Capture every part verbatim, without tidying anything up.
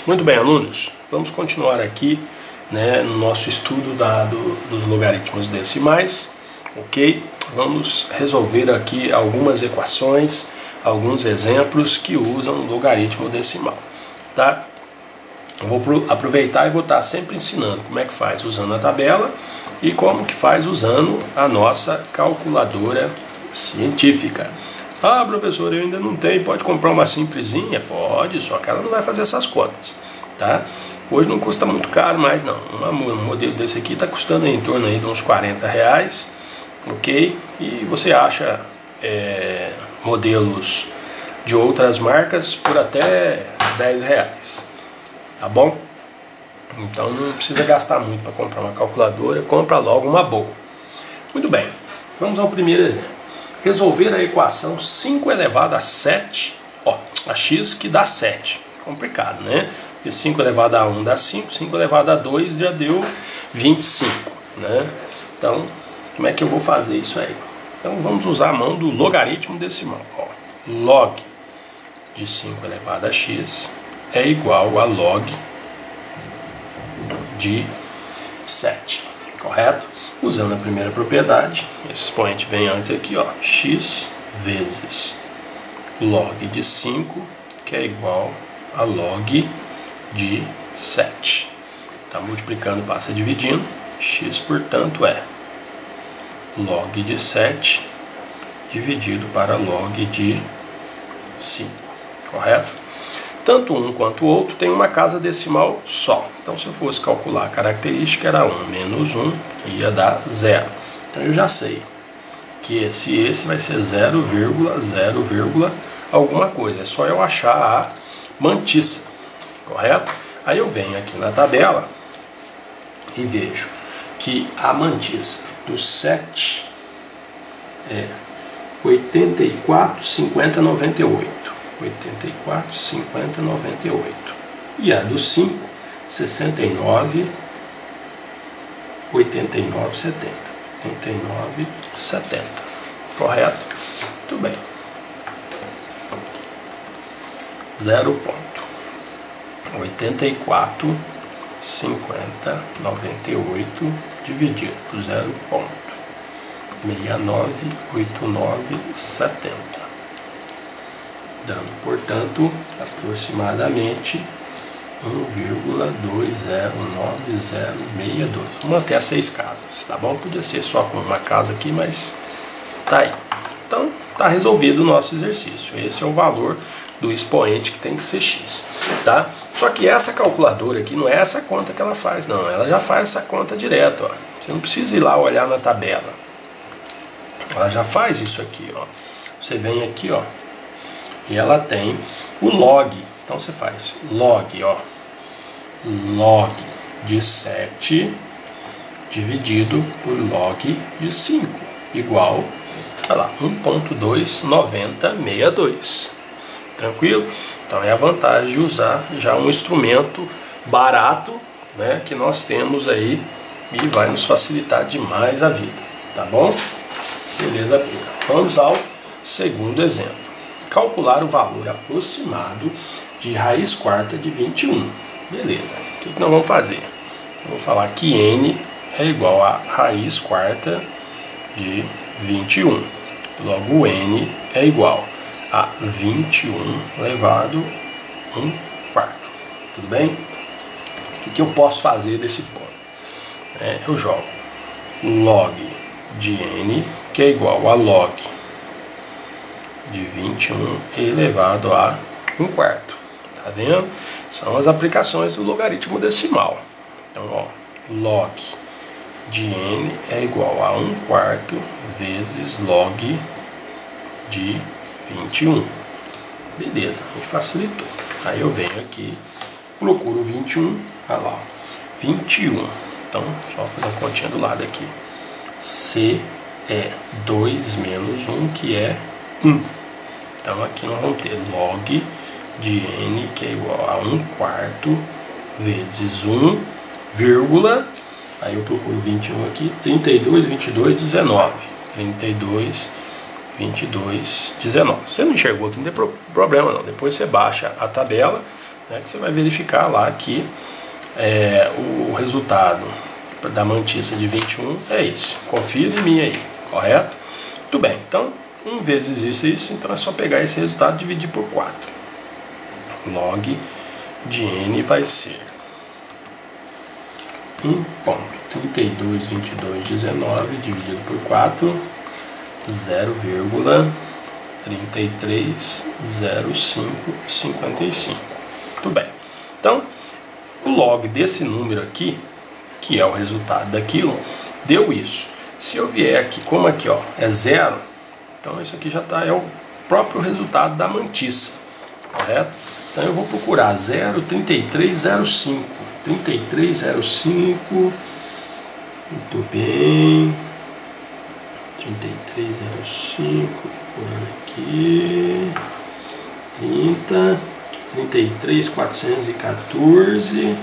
Muito bem, alunos, vamos continuar aqui, né, no nosso estudo da, do, dos logaritmos decimais, ok? Vamos resolver aqui algumas equações, alguns exemplos que usam logaritmo decimal, tá? Vou aproveitar e vou estar sempre ensinando como é que faz usando a tabela e como que faz usando a nossa calculadora científica. Ah, professor, eu ainda não tenho, pode comprar uma simplesinha? Pode, só que ela não vai fazer essas contas, tá? Hoje não custa muito caro mais não, um modelo desse aqui está custando em torno aí de uns quarenta reais, ok? E você acha é, modelos de outras marcas por até dez reais, tá bom? Então não precisa gastar muito para comprar uma calculadora, compra logo uma boa. Muito bem, vamos ao primeiro exemplo. Resolver a equação cinco elevado a sete, ó, a x que dá sete. Complicado, né? E cinco elevado a um dá cinco, cinco elevado a dois já deu vinte e cinco, né? Então, como é que eu vou fazer isso aí? Então, vamos usar a mão do logaritmo decimal. Ó, log de cinco elevado a x é igual a log de sete, correto? Usando a primeira propriedade, esse expoente vem antes aqui, ó, x vezes log de cinco, que é igual a log de sete. Está multiplicando, passa dividindo, x, portanto, é log de sete dividido para log de cinco, correto? Tanto um quanto o outro tem uma casa decimal só. Então, se eu fosse calcular a característica, era um menos um, que ia dar zero. Então, eu já sei que esse, esse vai ser zero vírgula zero, alguma coisa. É só eu achar a mantissa, correto? Aí eu venho aqui na tabela e vejo que a mantissa do sete é oitenta e quatro, cinquenta, noventa e oito. oitenta e quatro, cinquenta, noventa e oito. E a do cinco, sessenta e nove, oitenta e nove, setenta. oitenta e nove, setenta. Correto? Muito bem. Zero ponto. oitenta e quatro, cinquenta, noventa e oito dividido por zero ponto sessenta e nove, oitenta e nove, setenta. Dando, portanto, aproximadamente um vírgula dois zero nove zero seis dois. Vamos até seis casas, tá bom? Podia ser só com uma casa aqui, mas tá aí. Então, tá resolvido o nosso exercício. Esse é o valor do expoente que tem que ser x, tá? Só que essa calculadora aqui não é essa conta que ela faz, não. Ela já faz essa conta direto, ó. Você não precisa ir lá olhar na tabela. Ela já faz isso aqui, ó. Você vem aqui, ó. E ela tem o log. Então você faz log, ó, log de sete dividido por log de cinco, igual, olha lá, um ponto duzentos e noventa, sessenta e dois. Tranquilo? Então é a vantagem de usar já um instrumento barato, né, que nós temos aí e vai nos facilitar demais a vida, tá bom? Beleza, pura. Vamos ao segundo exemplo. Calcular o valor aproximado de raiz quarta de vinte e um. Beleza. O que nós vamos fazer? Vamos falar que n é igual a raiz quarta de vinte e um. Logo, n é igual a vinte e um elevado a um quarto. Tudo bem? O que eu posso fazer desse ponto? É, eu jogo log de n, que é igual a log de vinte e um elevado a um quarto. Tá vendo? São as aplicações do logaritmo decimal. Então, ó, log de n é igual a um quarto vezes log de vinte e um. Beleza, me facilitou. Aí eu venho aqui, procuro vinte e um, olha lá, vinte e um. Então, só fazer uma continha do lado aqui. C é dois menos um, que é um. Então aqui nós vamos ter log de n, que é igual a um quarto vezes um, vírgula, aí eu procuro vinte e um aqui, trinta e dois, vinte e dois, dezenove. trinta e dois, vinte e dois, dezenove. Você não enxergou aqui, não tem problema não. Depois você baixa a tabela, né, que você vai verificar lá que é, o resultado da mantissa de vinte e um é isso. Confia em mim aí, correto? Tudo bem, então um vezes isso e isso, então é só pegar esse resultado e dividir por quatro. Log de n vai ser um ponto trinta e dois, vinte e dois, dezenove dividido por quatro, zero vírgula trinta e três zero cinco cinquenta e cinco. Tudo bem. Então, o log desse número aqui, que é o resultado daquilo, deu isso. Se eu vier aqui, como aqui ó, é zero, então isso aqui já tá, é o próprio resultado da mantissa, correto? Então eu vou procurar zero vírgula trinta e três zero cinco. trinta e três zero cinco. Muito bem. trinta e três zero cinco. Procurando aqui. trinta. trinta e três quatrocentos e quatorze.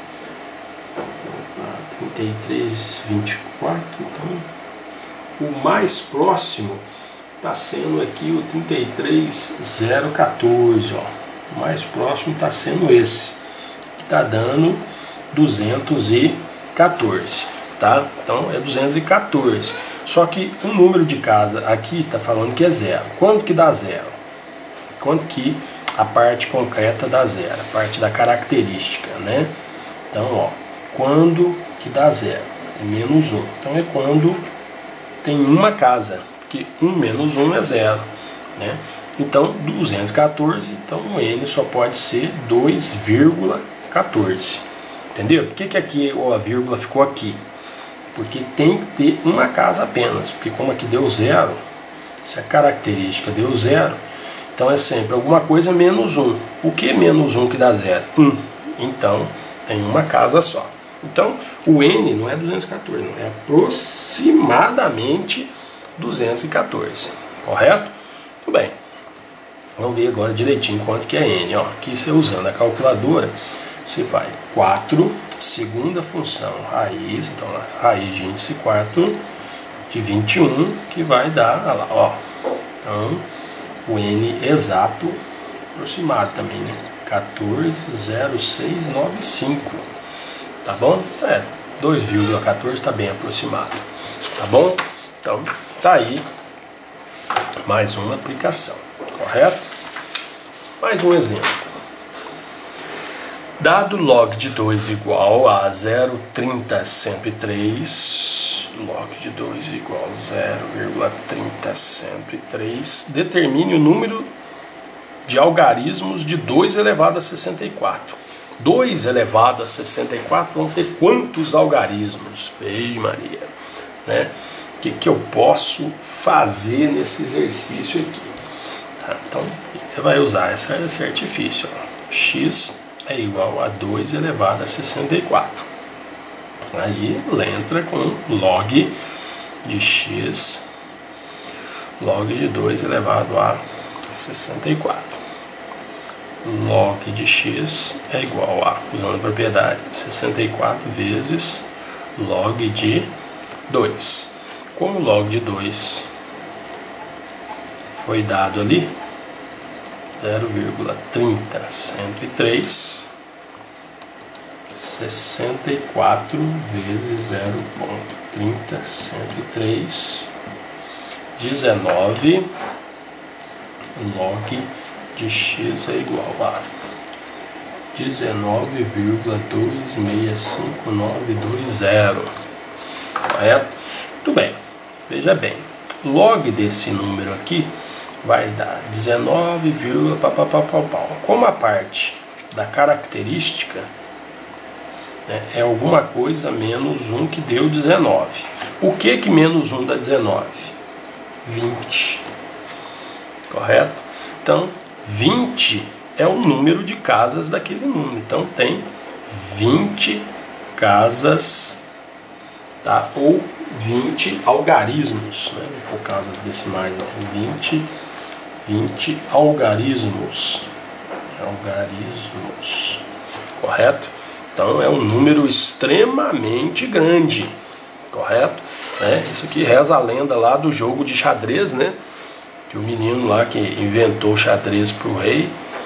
Opa, trinta e três vinte e quatro. Então o mais próximo está sendo aqui o trinta e três zero quatorze, ó. O mais próximo está sendo esse, que está dando duzentos e quatorze, tá? Então é duzentos e quatorze. Só que o número de casa aqui está falando que é zero. Quando que dá zero? Quando que a parte concreta dá zero? A parte da característica, né? Então, ó, quando que dá zero? É menos um. Então é quando tem uma casa, porque um menos um é zero, né? Então, duzentos e quatorze, então o n só pode ser dois vírgula quatorze. Entendeu? Por que que aqui ó, a vírgula ficou aqui? Porque tem que ter uma casa apenas, porque como aqui deu zero, se a característica deu zero, então é sempre alguma coisa menos um. O que é menos um que dá zero? um. Então, tem uma casa só. Então, o n não é duzentos e quatorze, não, é aproximadamente duzentos e quatorze, correto? Tudo bem. Vamos ver agora direitinho quanto que é n. Ó, aqui você usando a calculadora, você faz quatro, segunda função, raiz, então raiz de índice quatro de vinte e um, que vai dar, olha lá, ó. Então, o n exato, aproximado também, né? quatorze zero seis nove cinco. Tá bom? É, dois vírgula quatorze está bem aproximado. Tá bom? Então, tá aí mais uma aplicação, correto? Mais um exemplo. Dado log de dois igual a zero vírgula trinta cento e três, log de dois igual a zero vírgula trinta cento e três, determine o número de algarismos de dois elevado a sessenta e quatro. dois elevado a sessenta e quatro vão ter quantos algarismos? Veja Maria, né? O que, que eu posso fazer nesse exercício aqui? Tá, então, você vai usar essa, esse artifício. Ó. X é igual a dois elevado a sessenta e quatro. Aí, entra com log de x, log de dois elevado a sessenta e quatro. Log de x é igual a, usando a propriedade, sessenta e quatro vezes log de dois. Como log de dois foi dado ali, zero vírgula trinta cento e três, sessenta e quatro vezes zero vírgula trinta cento e três, dezenove, log de x é igual a dezenove vírgula duzentos e sessenta e cinco mil novecentos e vinte. Correto? Muito bem. Veja bem. Log desse número aqui vai dar dezenove, pá, pá, pá, pá, pá. Como a parte da característica, né, é alguma coisa menos um que deu dezenove. O que que menos um dá dezenove? vinte. Correto? Então, vinte é o número de casas daquele número. Então, tem vinte casas, tá? Ou vinte algarismos, né? Não for casas decimais, não. vinte, vinte algarismos. Algarismos. Correto? Então, é um número extremamente grande. Correto? É, isso aqui reza a lenda lá do jogo de xadrez, né? Que o menino lá que inventou o xadrez para o rei,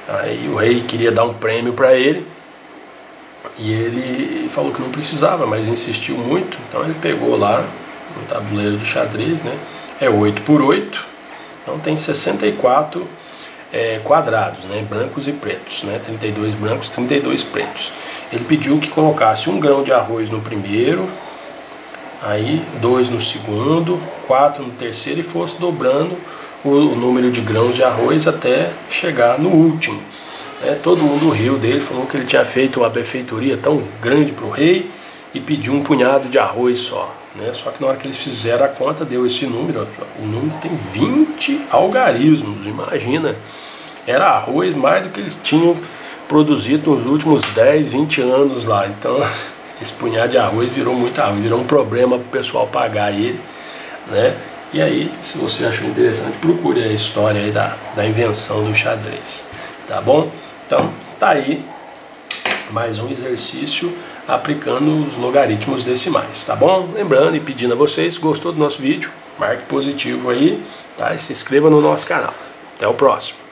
Aí o rei queria dar um prêmio para ele, e ele falou que não precisava, mas insistiu muito. Então ele pegou lá um tabuleiro de xadrez, né? É oito por oito, então tem sessenta e quatro é, quadrados, né? Brancos e pretos, né? trinta e dois brancos, trinta e dois pretos. Ele pediu que colocasse um grão de arroz no primeiro, aí dois no segundo, quatro no terceiro, e fosse dobrando o, o número de grãos de arroz até chegar no último. É, todo mundo riu dele, falou que ele tinha feito uma benfeitoria tão grande para o rei e pediu um punhado de arroz só. Né? Só que na hora que eles fizeram a conta, deu esse número. O número tem vinte algarismos, imagina. Era arroz mais do que eles tinham produzido nos últimos dez, vinte anos lá. Então esse punhado de arroz virou muita arroz, virou um problema para o pessoal pagar ele. Né? E aí, se você achou interessante, procure a história aí da, da invenção do xadrez. Tá bom? Então, tá aí mais um exercício aplicando os logaritmos decimais, tá bom? Lembrando e pedindo a vocês, se gostou do nosso vídeo, marque positivo aí, tá? E se inscreva no nosso canal. Até o próximo.